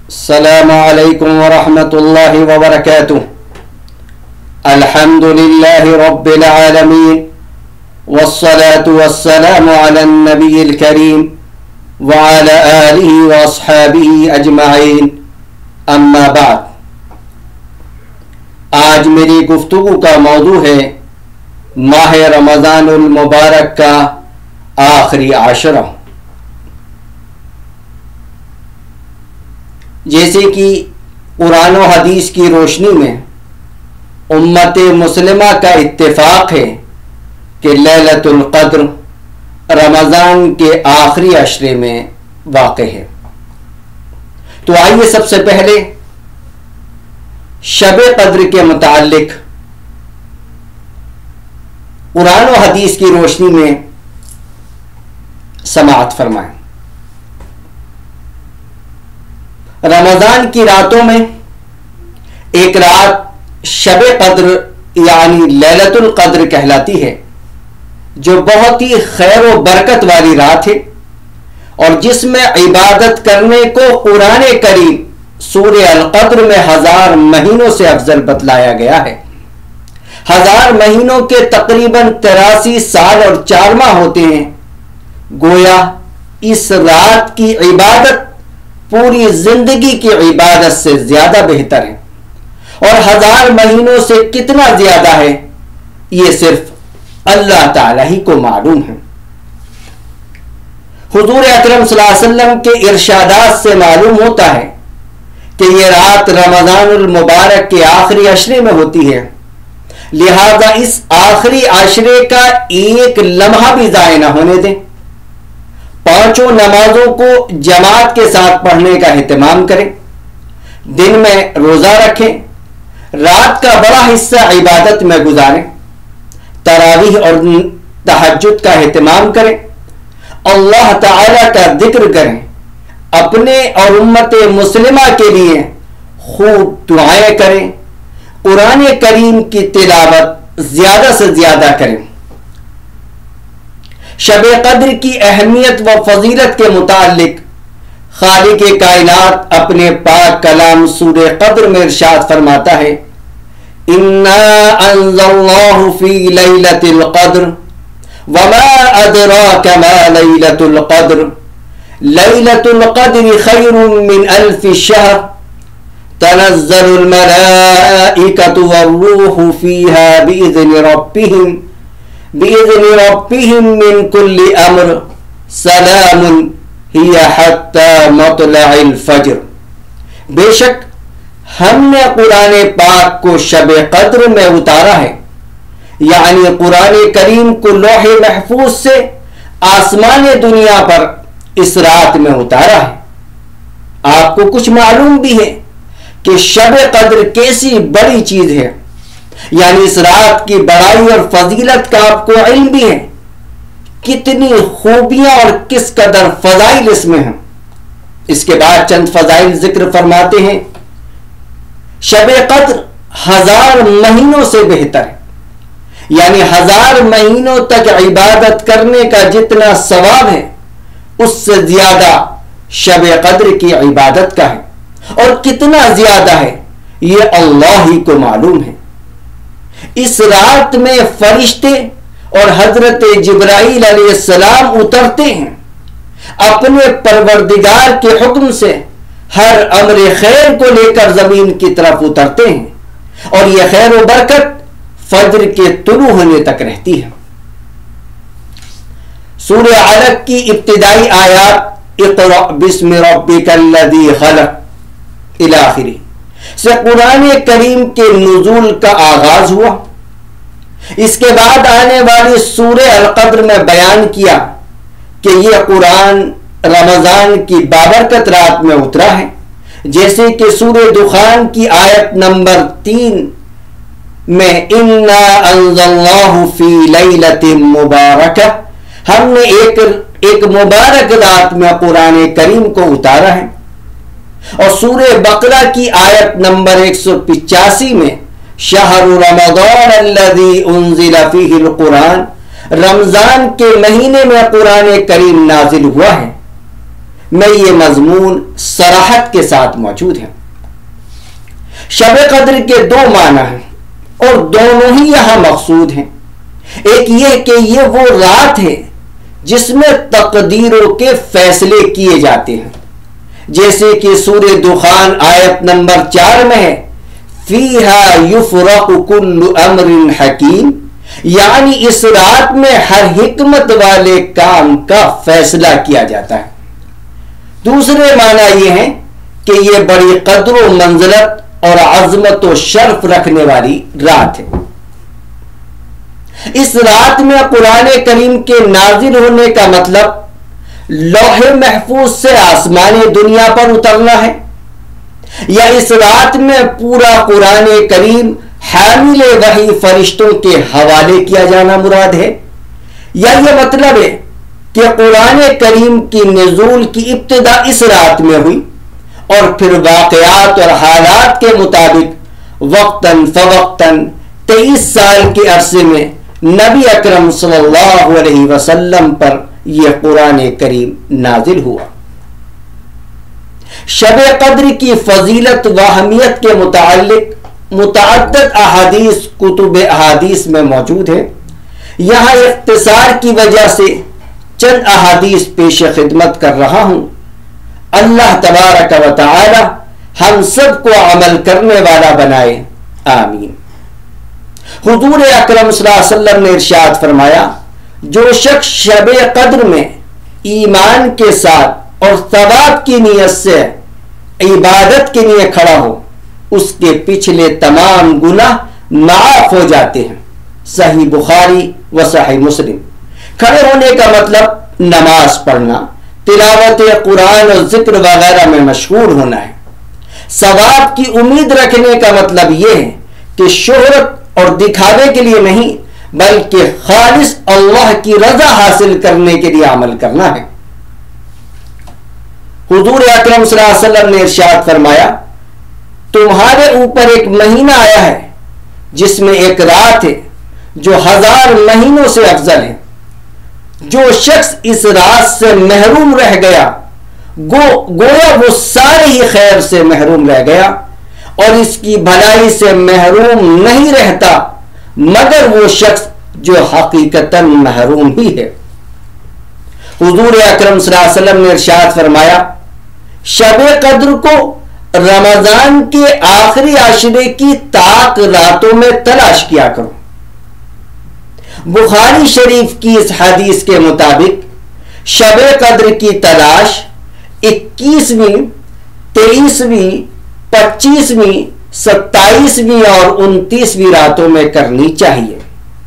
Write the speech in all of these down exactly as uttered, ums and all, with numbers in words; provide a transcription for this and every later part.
السلام علیکم ورحمۃ اللہ وبرکاتہ۔ الحمد للہ رب العالمین والصلاة والسلام علی النبی الکریم وعلی آلہ واصحابہ اجمعین، اما بعد۔ آج میری گفتگو کا موضوع ہے ماہ رمضان المبارک کا آخری عشرہ۔ جیسے کہ قرآن و حدیث کی روشنی میں امت مسلمہ کا اتفاق ہے کہ لیلۃ القدر رمضان کے آخری عشرے میں واقع ہے، تو آئیے سب سے پہلے شب قدر کے متعلق قرآن و حدیث کی روشنی میں سماعت فرمائیں۔ رمضان کی راتوں میں ایک رات شب قدر یعنی لیلۃ القدر کہلاتی ہے، جو بہت ہی خیر و برکت والی رات ہے اور جس میں عبادت کرنے کو قرآن کریم سورہ القدر میں ہزار مہینوں سے افضل بتلایا گیا ہے۔ ہزار مہینوں کے تقریباً تراسی سال اور چار ماہ ہوتے ہیں، گویا اس رات کی عبادت پوری زندگی کی عبادت سے زیادہ بہتر ہے، اور ہزار مہینوں سے کتنا زیادہ ہے یہ صرف اللہ تعالی ہی کو معلوم ہے۔ حضور اکرم صلی اللہ علیہ وسلم کے ارشادات سے معلوم ہوتا ہے کہ یہ رات رمضان المبارک کے آخری عشرے میں ہوتی ہے، لہذا اس آخری عشرے کا ایک لمحہ بھی ضائع نہ ہونے دیں۔ پانچوں نمازوں کو جماعت کے ساتھ پڑھنے کا اہتمام کریں، دن میں روزہ رکھیں، رات کا بڑا حصہ عبادت میں گزاریں، تراویح اور تہجد کا اہتمام کریں، اللہ تعالی کا ذکر کریں، اپنے اور امت مسلمہ کے لیے خوب دعائیں کریں، قرآن کریم کی تلاوت زیادہ سے زیادہ کریں۔ شب قدر کی اہمیت و فضیلت کے متعلق خالق کائنات اپنے پاک کلام سورہ قدر میں ارشاد فرماتا ہے، اِنَّا أَنزَلْنَاهُ فِي لَيْلَةِ الْقَدْرِ وَمَا أَدْرَاكَ مَا لَيْلَةُ الْقَدْرِ لَيْلَةُ الْقَدْرِ خَيْرٌ مِّنْ أَلْفِ شَهْرٍ تَنَزَّلُ الْمَلَائِكَةُ وَالرُّوحُ فِيهَا بِإِذْنِ رَبِّهِمْ بِإِذْنِ رَبِّهِمْ مِنْ كُلِّ أَمْرٍ سَلَامٌ هِيَ حَتَّى مَطْلَعِ الْفَجْرِ۔ بے شک ہم نے قرآن پاک کو شب قدر میں اتارا ہے، یعنی قرآن کریم کو لوح محفوظ سے آسمان دنیا پر اس رات میں اتارا ہے۔ آپ کو کچھ معلوم بھی ہے کہ شب قدر کیسی بڑی چیز ہے، یعنی اس رات کی بڑائی اور فضیلت کا آپ کو علم بھی ہے، کتنی خوبیاں اور کس قدر فضائل اس میں ہیں۔ اس کے بعد چند فضائل ذکر فرماتے ہیں۔ شب قدر ہزار مہینوں سے بہتر ہے، یعنی ہزار مہینوں تک عبادت کرنے کا جتنا ثواب ہے اس سے زیادہ شب قدر کی عبادت کا ہے، اور کتنا زیادہ ہے یہ اللہ ہی کو معلوم ہے۔ اس رات میں فرشتے اور حضرت جبرائیل علیہ السلام اترتے ہیں، اپنے پروردگار کے حکم سے ہر امر خیر کو لے کر زمین کی طرف اترتے ہیں، اور یہ خیر و برکت فجر کے طلوع ہونے تک رہتی ہے۔ سورہ علق کی ابتدائی آیات اقرأ بسم ربک الذی خلق الی آخرہ سے قرآن کریم کے نزول کا آغاز ہوا۔ اس کے بعد آنے والی سورہ القدر میں بیان کیا کہ یہ قرآن رمضان کی بابرکت رات میں اترا ہے، جیسے کہ سورہ دخان کی آیت نمبر تین میں اِنَّا أَنزَلْنَاهُ فِي لَيْلَةٍ مُبَارَكَةٍ، ہم نے ایک ایک مبارک رات میں قرآن کریم کو اتارا ہے۔ اور سورہ بقرہ کی آیت نمبر ایک سو پچاسی میں شہر رمضان الذی انزل فیہ القرآن، رمضان کے مہینے میں قرآن کریم نازل ہوا ہے، میں یہ مضمون صراحت کے ساتھ موجود ہے۔ شب قدر کے دو معنی ہیں اور دونوں ہی یہاں مقصود ہیں۔ ایک یہ کہ یہ وہ رات ہے جس میں تقدیروں کے فیصلے کیے جاتے ہیں، جیسے کہ سورہ دخان آیت نمبر چار میں ہے فیہا یفرق کل امر حکیم، یعنی اس رات میں ہر حکمت والے کام کا فیصلہ کیا جاتا ہے۔ دوسرے معنی یہ ہے کہ یہ بڑی قدر و منزلت اور عظمت و شرف رکھنے والی رات ہے۔ اس رات میں قرآن کریم کے نازل ہونے کا مطلب لوح محفوظ سے آسمانی دنیا پر اترنا ہے، یا اس رات میں پورا قرآن کریم حامل وحی فرشتوں کے حوالے کیا جانا مراد ہے، یا یہ مطلب ہے کہ قرآن کریم کی نزول کی ابتدا اس رات میں ہوئی اور پھر واقعات اور حالات کے مطابق وقتاً فوقتاً تیئیس سال کے عرصے میں نبی اکرم صلی اللہ علیہ وسلم پر یہ قرآن کریم نازل ہوا۔ شب قدر کی فضیلت و اہمیت کے متعلق متعدد احادیث کتب احادیث میں موجود ہے۔ یہاں اختصار کی وجہ سے چند احادیث پیش خدمت کر رہا ہوں۔ اللہ تبارک و تعالی ہم سب کو عمل کرنے والا بنائے، آمین۔ حضور اکرم صلی اللہ علیہ وسلم نے ارشاد فرمایا، جو شخص شب قدر میں ایمان کے ساتھ اور ثواب کی نیت سے عبادت کے لیے کھڑا ہو، اس کے پچھلے تمام گناہ معاف ہو جاتے ہیں۔ صحیح بخاری و صحیح مسلم۔ کھڑے ہونے کا مطلب نماز پڑھنا، تلاوت قرآن اور ذکر وغیرہ میں مشغول ہونا ہے۔ ثواب کی امید رکھنے کا مطلب یہ ہے کہ شہرت اور دکھاوے کے لیے نہیں بلکہ خالص اللہ کی رضا حاصل کرنے کے لیے عمل کرنا ہے۔ حضور اکرم صلی اللہ علیہ وسلم نے ارشاد فرمایا، تمہارے اوپر ایک مہینہ آیا ہے جس میں ایک رات ہے جو ہزار مہینوں سے افضل ہے۔ جو شخص اس رات سے محروم رہ گیا گو گویا وہ سارے ہی خیر سے محروم رہ گیا، اور اس کی بھلائی سے محروم نہیں رہتا مگر وہ شخص جو حقیقتاً محروم ہی ہے۔ حضور اکرم صلی اللہ علیہ وسلم نے ارشاد فرمایا، شب قدر کو رمضان کے آخری عشرے کی طاق راتوں میں تلاش کیا کرو۔ بخاری شریف کی اس حدیث کے مطابق شب قدر کی تلاش اکیسویں، تیئیسویں، پچیسویں، ستائیسویں اور انتیسویں راتوں میں کرنی چاہیے۔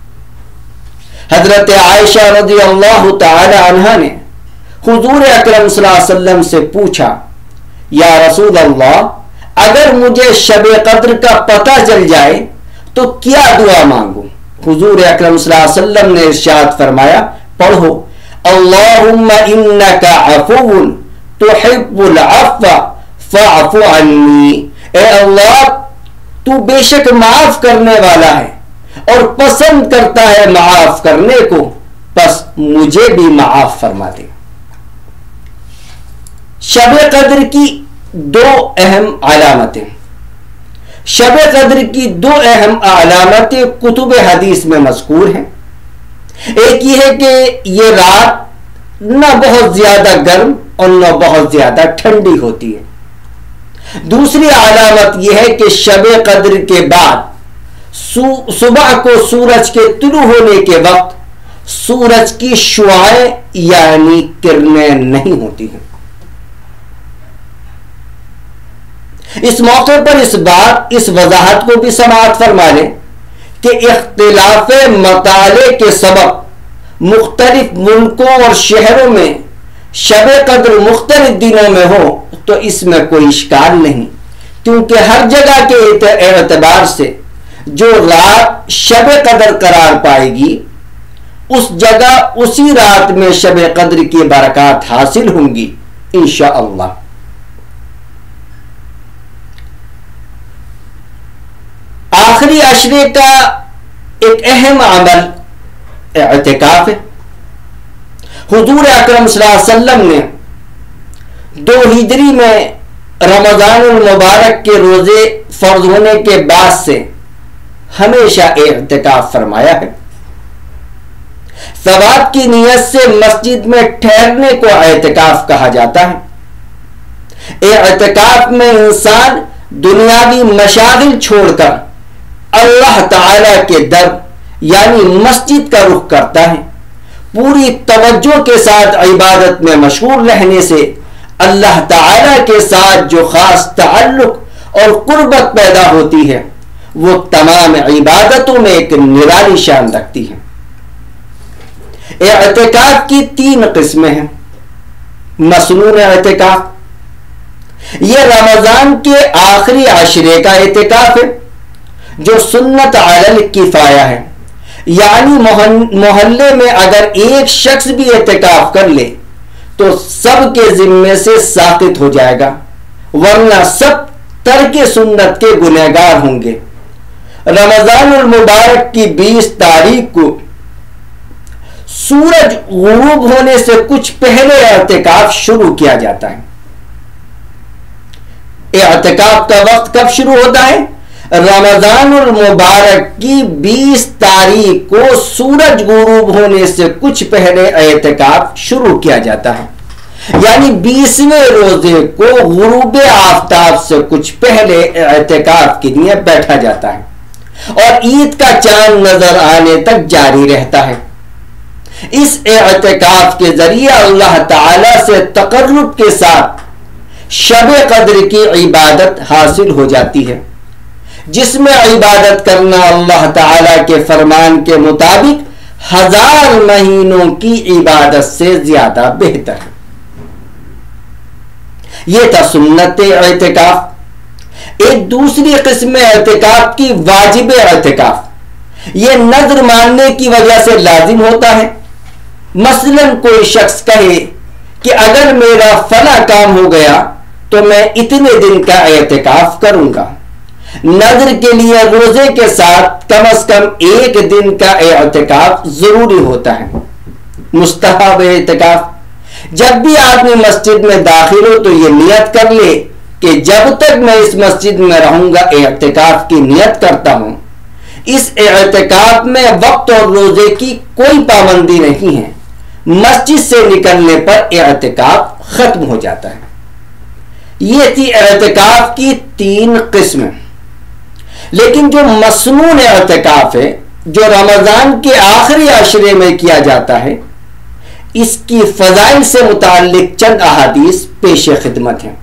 حضرت عائشہ رضی اللہ تعالی عنہا نے حضور اکرم صلی اللہ علیہ وسلم سے پوچھا، یا رسول اللہ، اگر مجھے شب قدر کا پتہ چل جائے تو کیا دعا مانگوں؟ حضور اکرم صلی اللہ علیہ وسلم نے ارشاد فرمایا، پڑھو اللہم انکا عفو تحب العفو فاعف عنی، اے اللہ تو بے شک معاف کرنے والا ہے اور پسند کرتا ہے معاف کرنے کو، بس مجھے بھی معاف فرما دے۔ شب قدر کی دو اہم علامتیں شب قدر کی دو اہم علامتیں کتب حدیث میں مذکور ہیں۔ ایک یہ ہے کہ یہ رات نہ بہت زیادہ گرم اور نہ بہت زیادہ ٹھنڈی ہوتی ہے۔ دوسری علامت یہ ہے کہ شب قدر کے بعد صبح کو سورج کے طلوع ہونے کے وقت سورج کی شعاعیں یعنی کرنیں نہیں ہوتی ہیں۔ اس موقع پر اس بات اس وضاحت کو بھی سماعت فرما لیں کہ اختلاف مطالعے کے سبب مختلف ملکوں اور شہروں میں شب قدر مختلف دنوں میں ہو تو اس میں کوئی اشکال نہیں، کیونکہ ہر جگہ کے اعتبار سے جو رات شب قدر قرار پائے گی اس جگہ اسی رات میں شب قدر کی برکات حاصل ہوں گی انشاءاللہ۔ آخری عشرے کا ایک اہم عمل اعتکاف ہے۔ حضور اکرم صلی اللہ علیہ وسلم نے دو ہجری میں رمضان المبارک کے روزے فرض ہونے کے بعد سے ہمیشہ اعتکاف فرمایا ہے۔ ثواب کی نیت سے مسجد میں ٹھہرنے کو اعتکاف کہا جاتا ہے۔ اعتکاف میں انسان دنیاوی مشاغل چھوڑ کر اللہ تعالی کے در یعنی مسجد کا رخ کرتا ہے۔ پوری توجہ کے ساتھ عبادت میں مشغول رہنے سے اللہ تعالی کے ساتھ جو خاص تعلق اور قربت پیدا ہوتی ہے وہ تمام عبادتوں میں ایک نرالی شان رکھتی ہے۔ اعتکاف کی تین قسمیں ہیں۔ مسنون اعتکاف، یہ رمضان کے آخری عشرے کا اعتکاف ہے جو سنت علی الکفایہ ہے، یعنی محلے میں اگر ایک شخص بھی اعتکاف کر لے تو سب کے ذمے سے ساقط ہو جائے گا، ورنہ سب ترک سنت کے گنہگار ہوں گے۔ رمضان المبارک کی بیس تاریخ کو سورج غروب ہونے سے کچھ پہلے اعتکاف شروع کیا جاتا ہے۔ اعتکاف کا وقت کب شروع ہوتا ہے؟ رمضان المبارک کی بیس تاریخ کو سورج غروب ہونے سے کچھ پہلے اعتکاف شروع کیا جاتا ہے، یعنی بیسویں روزے کو غروب آفتاب سے کچھ پہلے اعتکاف کے لیے بیٹھا جاتا ہے اور عید کا چاند نظر آنے تک جاری رہتا ہے۔ اس اعتکاف کے ذریعے اللہ تعالی سے تقرب کے ساتھ شب قدر کی عبادت حاصل ہو جاتی ہے، جس میں عبادت کرنا اللہ تعالی کے فرمان کے مطابق ہزار مہینوں کی عبادت سے زیادہ بہتر ہے۔ یہ تھا سنت اعتکاف۔ ایک دوسری قسم اعتکاف کی واجب اعتکاف، یہ نذر ماننے کی وجہ سے لازم ہوتا ہے۔ مثلا کوئی شخص کہے کہ اگر میرا فلاں کام ہو گیا تو میں اتنے دن کا اعتکاف کروں گا۔ نذر کے لیے روزے کے ساتھ کم از کم ایک دن کا اعتکاف ضروری ہوتا ہے۔ مستحب اعتکاف، جب بھی آدمی مسجد میں داخل ہو تو یہ نیت کر لے کہ جب تک میں اس مسجد میں رہوں گا اعتکاف کی نیت کرتا ہوں۔ اس اعتکاف میں وقت اور روزے کی کوئی پابندی نہیں ہے، مسجد سے نکلنے پر اعتکاف ختم ہو جاتا ہے۔ یہ تھی اعتکاف کی تین قسمیں۔ لیکن جو مسنون اعتکاف ہے جو رمضان کے آخری عشرے میں کیا جاتا ہے، اس کی فضائل سے متعلق چند احادیث پیش خدمت ہیں۔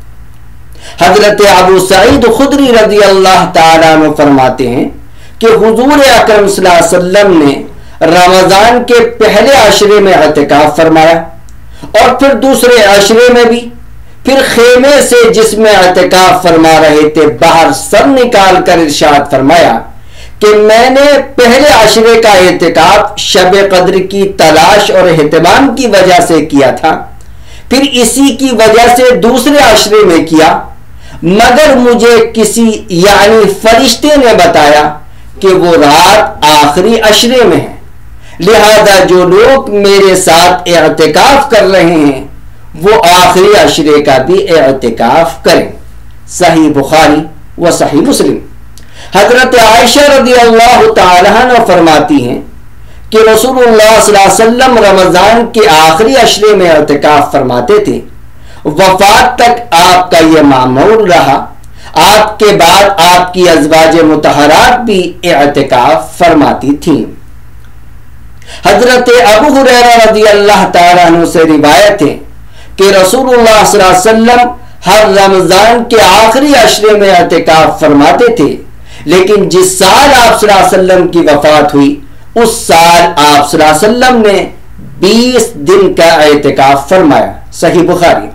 حضرت ابو سعید خدری رضی اللہ تعالیٰ عنہ فرماتے ہیں کہ حضور اکرم صلی اللہ علیہ وسلم نے رمضان کے پہلے عشرے میں اعتکاف فرمایا اور پھر دوسرے عشرے میں بھی، پھر خیمے سے جس میں اعتکاف فرما رہے تھے باہر سر نکال کر ارشاد فرمایا کہ میں نے پہلے عشرے کا اعتکاف شب قدر کی تلاش اور اہتمام کی وجہ سے کیا تھا، پھر اسی کی وجہ سے دوسرے عشرے میں کیا، مگر مجھے کسی یعنی فرشتے نے بتایا کہ وہ رات آخری عشرے میں ہے، لہذا جو لوگ میرے ساتھ اعتکاف کر رہے ہیں وہ آخری عشرے کا بھی اعتکاف کریں۔ صحیح بخاری و صحیح مسلم۔ حضرت عائشہ رضی اللہ تعالیٰ عنہ فرماتی ہیں کہ رسول اللہ صلی اللہ علیہ وسلم رمضان کے آخری عشرے میں اعتکاف فرماتے تھے، وفات تک آپ کا یہ معمول رہا۔ آپ کے بعد آپ کی ازواج مطہرات بھی اعتکاف فرماتی تھیں۔ حضرت ابو ہریرہ رضی اللہ تعالیٰ عنہ سے روایت ہے کہ رسول اللہ صلی اللہ علیہ وسلم ہر رمضان کے آخری عشرے میں اعتکاف فرماتے تھے، لیکن جس سال آپ صلی اللہ علیہ وسلم کی وفات ہوئی اس سال آپ صلی اللہ علیہ وسلم نے بیس دن کا اعتکاف فرمایا۔ صحیح بخاری۔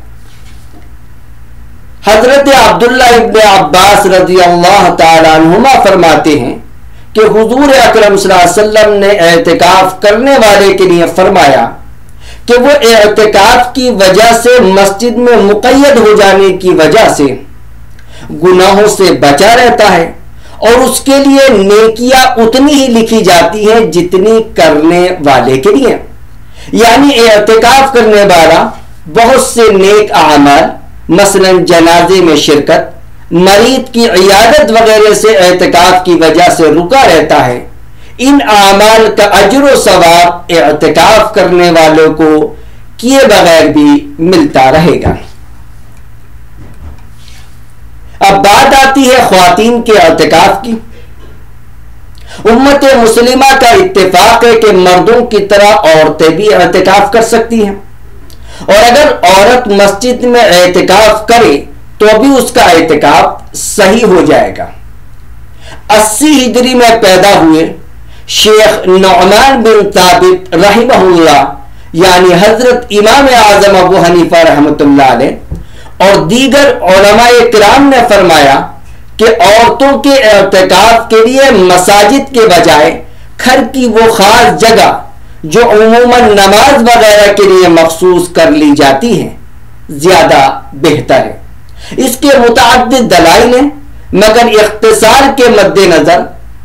حضرت عبداللہ ابن عباس رضی اللہ تعالی عنہما فرماتے ہیں کہ حضور اکرم صلی اللہ علیہ وسلم نے اعتکاف کرنے والے کے لیے فرمایا کہ وہ اعتکاف کی وجہ سے مسجد میں مقید ہو جانے کی وجہ سے گناہوں سے بچا رہتا ہے اور اس کے لیے نیکیاں اتنی ہی لکھی جاتی ہیں جتنی کرنے والے کے لیے، یعنی اعتکاف کرنے والا بہت سے نیک اعمال مثلا جنازے میں شرکت، مریض کی عیادت وغیرہ سے اعتکاف کی وجہ سے رکا رہتا ہے، ان اعمال کا اجر و ثواب اعتکاف کرنے والوں کو کیے بغیر بھی ملتا رہے گا۔ اب بات آتی ہے خواتین کے اعتکاف کی۔ امت مسلمہ کا اتفاق ہے کہ مردوں کی طرح عورتیں بھی اعتکاف کر سکتی ہیں، اور اگر عورت مسجد میں اعتکاف کرے تو بھی اس کا اعتکاف صحیح ہو جائے گا۔ اسی ہجری میں پیدا ہوئے شیخ نعمان بن ثابت رحمہ اللہ یعنی حضرت امام اعظم ابو حنیفہ رحمۃ اللہ علیہ اور دیگر علماء کرام نے فرمایا کہ عورتوں کے اعتکاف کے لیے مساجد کے بجائے گھر کی وہ خاص جگہ جو عموماً نماز وغیرہ کے لیے مخصوص کر لی جاتی ہے زیادہ بہتر ہے۔ اس کے متعدد دلائل ہیں، مگر اختصار کے مد نظر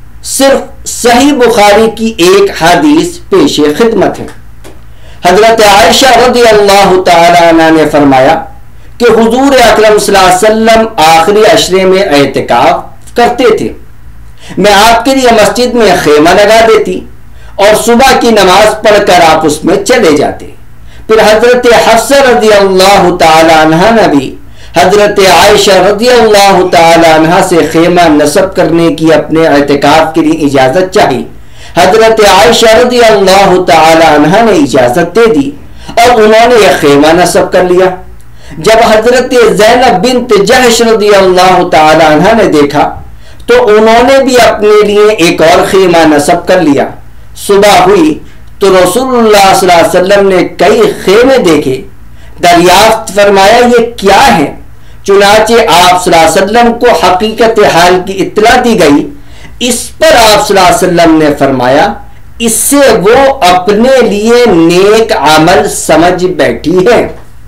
صرف صحیح بخاری کی ایک حدیث پیش خدمت ہے۔ حضرت عائشہ رضی اللہ تعالی عنہ نے فرمایا کہ حضور اکرم صلی اللہ علیہ وسلم آخری عشرے میں اعتکاف کرتے تھے، میں آپ کے لیے مسجد میں خیمہ لگا دیتی اور صبح کی نماز پڑھ کر آپ اس میں چلے جاتے۔ پھر حضرت حفصہ رضی اللہ تعالی عنہ نے بھی حضرت عائشہ رضی اللہ تعالی عنہ سے خیمہ نصب کرنے کی اپنے اعتکاف کے لیے اجازت چاہی۔ حضرت عائشہ رضی اللہ تعالی عنہ نے اجازت دے دی اور انہوں نے یہ خیمہ نصب کر لیا۔ جب حضرت زینب بنت جحش رضی اللہ تعالی عنہ نے دیکھا تو انہوں نے بھی اپنے لیے ایک اور خیمہ نصب کر لیا۔ صبح ہوئی تو رسول اللہ صلی اللہ علیہ وسلم نے کئی خیمے دیکھے، دریافت فرمایا یہ کیا ہے؟ چنانچہ آپ صلی اللہ علیہ وسلم کو حقیقت حال کی اطلاع دی گئی۔ اس پر آپ صلی اللہ علیہ وسلم نے فرمایا اس سے وہ اپنے لیے نیک عمل سمجھ بیٹھی ہے۔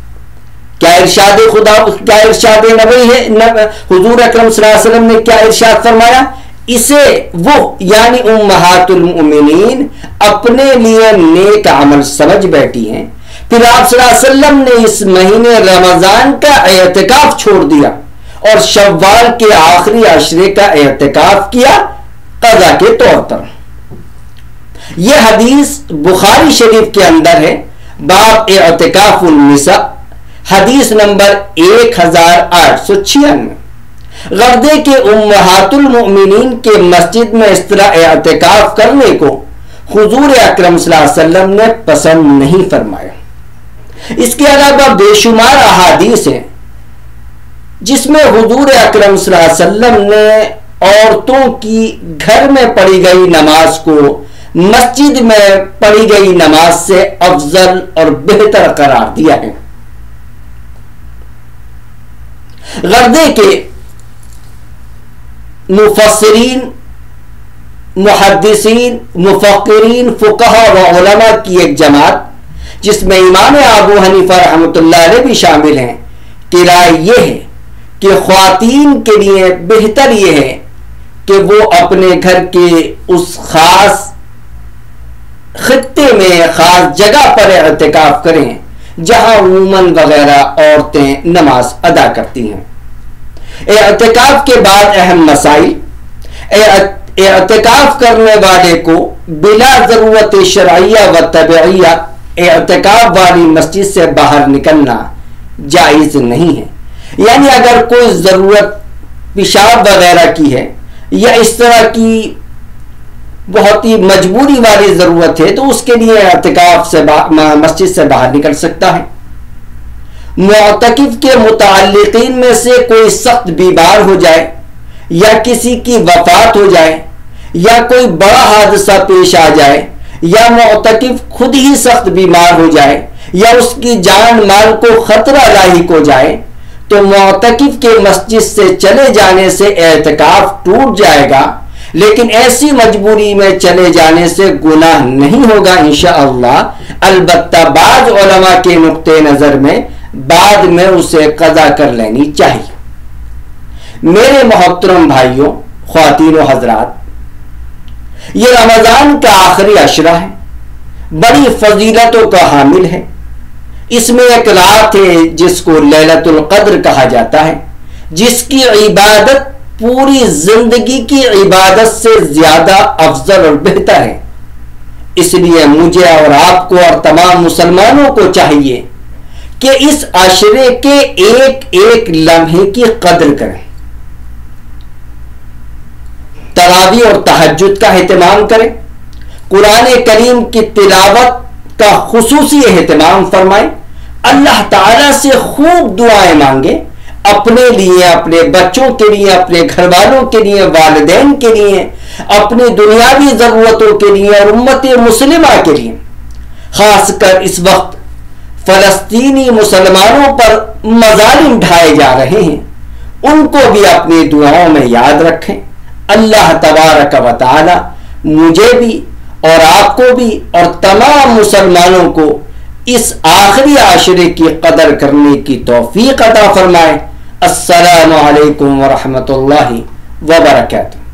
کیا ارشاد خدا کیا ارشاد نبی ہے؟ حضور اکرم صلی اللہ علیہ وسلم نے کیا ارشاد فرمایا؟ اسے وہ یعنی امہات المؤمنین اپنے لیے نیک عمل سمجھ بیٹھی ہیں۔ پھر آپ صلی اللہ علیہ وسلم نے اس مہینے رمضان کا اعتکاف چھوڑ دیا اور شوال کے آخری عشرے کا اعتکاف کیا قضا کے طور پر۔ یہ حدیث بخاری شریف کے اندر ہے، باب اعتکاف النساء، حدیث نمبر ایک ہزار آٹھ سو چھیانوے۔ غردے کے امہات المؤمنین کے مسجد میں اس طرح اعتکاف کرنے کو حضور اکرم صلی اللہ علیہ وسلم نے پسند نہیں فرمایا۔ اس کے علاوہ بے شمار احادیث ہیں جس میں حضور اکرم صلی اللہ علیہ وسلم نے عورتوں کی گھر میں پڑھی گئی نماز کو مسجد میں پڑھی گئی نماز سے افضل اور بہتر قرار دیا ہے۔ غردے کے مفسرین، محدثین، مفکرین، فقہا و علماء کی ایک جماعت جس میں امام ابو حنیفہ رحمۃ اللہ علیہ بھی شامل ہیں کہ رائے یہ ہے کہ خواتین کے لیے بہتر یہ ہے کہ وہ اپنے گھر کے اس خاص خطے میں خاص جگہ پر اعتکاف کریں جہاں عموماً وغیرہ عورتیں نماز ادا کرتی ہیں۔ اعتکاف کے بعد اہم مسائل۔ اعتکاف کرنے والے کو بلا ضرورت شرعیہ و طبعیہ اعتکاف والی مسجد سے باہر نکلنا جائز نہیں ہے، یعنی اگر کوئی ضرورت پیشاب وغیرہ کی ہے یا اس طرح کی بہت ہی مجبوری والی ضرورت ہے تو اس کے لیے اعتکاف سے مسجد سے باہر نکل سکتا ہے۔ معتکف کے متعلقین میں سے کوئی سخت بیمار ہو جائے یا کسی کی وفات ہو جائے یا کوئی بڑا حادثہ پیش آ جائے یا معتکف خود ہی سخت بیمار ہو جائے یا اس کی جان مال کو خطرہ لاحق ہو جائے تو معتکف کے مسجد سے چلے جانے سے اعتکاف ٹوٹ جائے گا، لیکن ایسی مجبوری میں چلے جانے سے گناہ نہیں ہوگا انشاءاللہ۔ البتہ بعض علماء کے نقطہ نظر میں بعد میں اسے قضا کر لینی چاہیے۔ میرے محترم بھائیوں، خواتین و حضرات، یہ رمضان کا آخری عشرہ ہے، بڑی فضیلتوں کا حامل ہے۔ اس میں ایک رات ہے جس کو لیلۃ القدر کہا جاتا ہے، جس کی عبادت پوری زندگی کی عبادت سے زیادہ افضل اور بہتر ہے۔ اس لیے مجھے اور آپ کو اور تمام مسلمانوں کو چاہیے کہ اس عشرے کے ایک ایک لمحے کی قدر کریں، تراویح اور تہجد کا اہتمام کریں، قرآن کریم کی تلاوت کا خصوصی اہتمام فرمائیں، اللہ تعالیٰ سے خوب دعائیں مانگیں، اپنے لیے، اپنے بچوں کے لیے، اپنے گھر والوں کے لیے، والدین کے لیے، اپنی دنیاوی ضرورتوں کے لیے اور امت مسلمہ کے لیے۔ خاص کر اس وقت فلسطینی مسلمانوں پر مظالم ڈھائے جا رہے ہیں، ان کو بھی اپنی دعاؤں میں یاد رکھیں۔ اللہ تبارک و تعالی مجھے بھی اور آپ کو بھی اور تمام مسلمانوں کو اس آخری عشرے کی قدر کرنے کی توفیق عطا فرمائے۔ السلام علیکم ورحمۃ اللہ وبرکاتہ۔